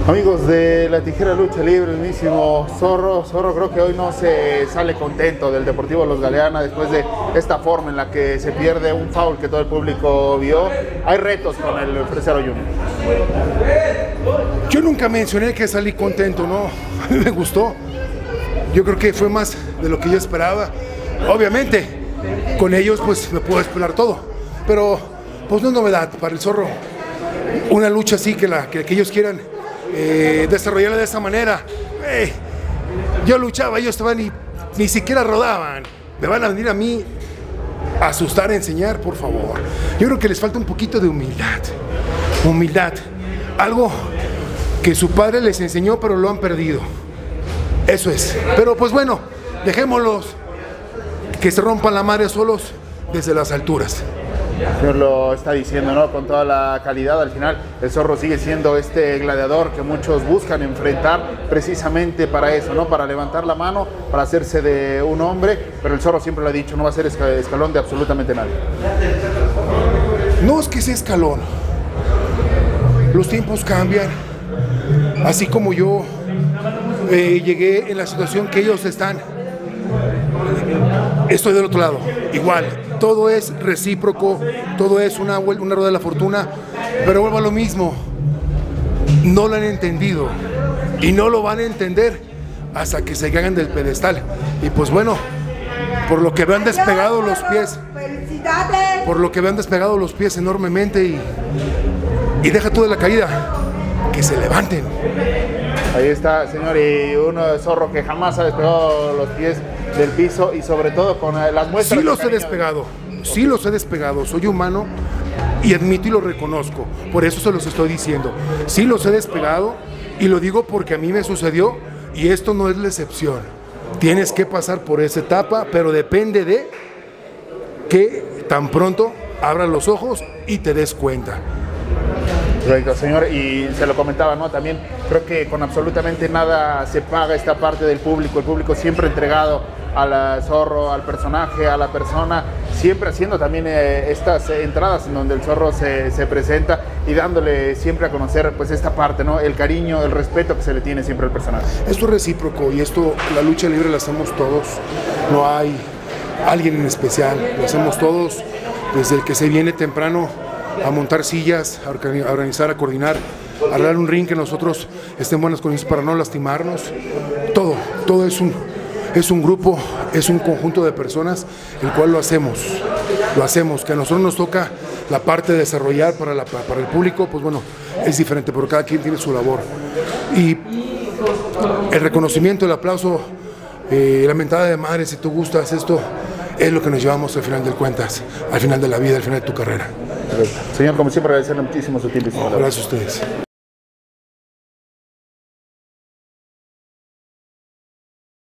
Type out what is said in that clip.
Amigos de la Tijera Lucha Libre, el mismísimo Zorro creo que hoy no se sale contento del Deportivo Los Galeana después de esta forma en la que se pierde un foul que todo el público vio. Hay retos con el Fresero Junior. Yo nunca mencioné que salí contento, no, a mí me gustó. Yo creo que fue más de lo que yo esperaba. Obviamente, con ellos pues me puedo esperar todo, pero pues no es novedad para el Zorro. Una lucha así que ellos quieran desarrollarla de esa manera. Yo luchaba, ellos estaban ni siquiera rodaban. Me van a venir a mí a asustar, a enseñar, por favor. Yo creo que les falta un poquito de humildad. Humildad. Algo que su padre les enseñó, pero lo han perdido. Eso es. Pero pues bueno, dejémoslos que se rompan la madre solos desde las alturas. El señor lo está diciendo, ¿no? Con toda la calidad, al final el Zorro sigue siendo este gladiador que muchos buscan enfrentar precisamente para eso, ¿no? Para levantar la mano, para hacerse de un hombre, pero el Zorro siempre lo ha dicho, no va a ser escalón de absolutamente nadie. No es que sea escalón. Los tiempos cambian. Así como yo llegué en la situación que ellos están, estoy del otro lado, igual. Todo es recíproco, todo es una rueda de la fortuna, pero vuelvo a lo mismo. No lo han entendido y no lo van a entender hasta que se caigan del pedestal. Y pues bueno, por lo que me han despegado los pies, por lo que me han despegado los pies enormemente y deja tú de la caída, que se levanten. Ahí está, señor, y uno de Zorro que jamás ha despegado los pies del piso y sobre todo con las muestras. Sí los he despegado, sí los he despegado, soy humano y admito y lo reconozco, por eso se los estoy diciendo. Sí los he despegado y lo digo porque a mí me sucedió y esto no es la excepción. Tienes que pasar por esa etapa, pero depende de que tan pronto abras los ojos y te des cuenta. Correcto, señor, y se lo comentaba, ¿no? También creo que con absolutamente nada se paga esta parte del público, el público siempre entregado al Zorro, al personaje, a la persona, siempre haciendo también estas entradas en donde el Zorro se presenta y dándole siempre a conocer pues esta parte, ¿no? El cariño, el respeto que se le tiene siempre al personaje. Esto es recíproco y esto, la lucha libre la hacemos todos, no hay alguien en especial, lo hacemos todos, desde el que se viene temprano a montar sillas, a organizar, a coordinar, a arreglar un ring que nosotros estén en buenas condiciones para no lastimarnos. Todo es un grupo, es un conjunto de personas, el cual lo hacemos, que a nosotros nos toca la parte de desarrollar para el público, pues bueno, es diferente, pero cada quien tiene su labor. Y el reconocimiento, el aplauso, la mentada de madre, si tú gustas, esto es lo que nos llevamos al final de cuentas, al final de la vida, al final de tu carrera. Señor, como siempre, agradecerle muchísimo su tiempo. Gracias a ustedes.